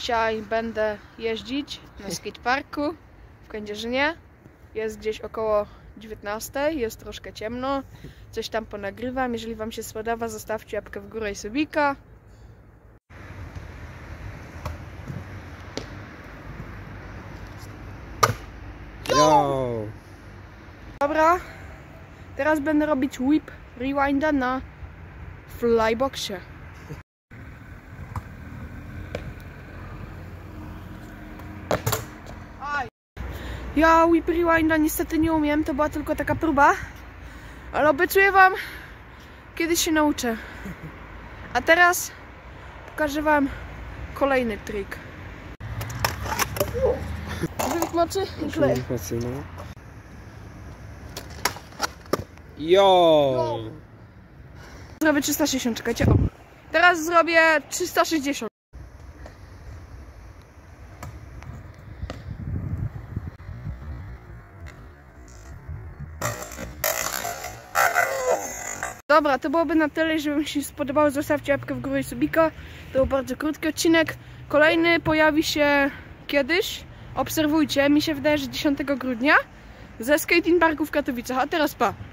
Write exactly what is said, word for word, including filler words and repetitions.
Dzisiaj będę jeździć na skateparku w Kędzierzynie. Jest gdzieś około dziewiętnastej, jest troszkę ciemno. Coś tam ponagrywam. Jeżeli wam się spodoba, zostawcie łapkę w górę i subika. Yo! Dobra, teraz będę robić whip rewinda na flyboxie. Aj. Ja whip rewinda niestety nie umiem, to była tylko taka próba, ale obiecuję wam, kiedyś się nauczę. A teraz pokażę wam kolejny trik. Wynik mocy i kleję. Yo! Zrobię trzysta sześćdziesiąt, czekajcie. O. Teraz zrobię trzysta sześćdziesiąt. Dobra, to byłoby na tyle. Jeżeli wam się spodobało, zostawcie łapkę w górę i subika. To był bardzo krótki odcinek. Kolejny pojawi się kiedyś. Obserwujcie, mi się wydaje, że dziesiątego grudnia ze skating parku w Katowicach. A teraz pa!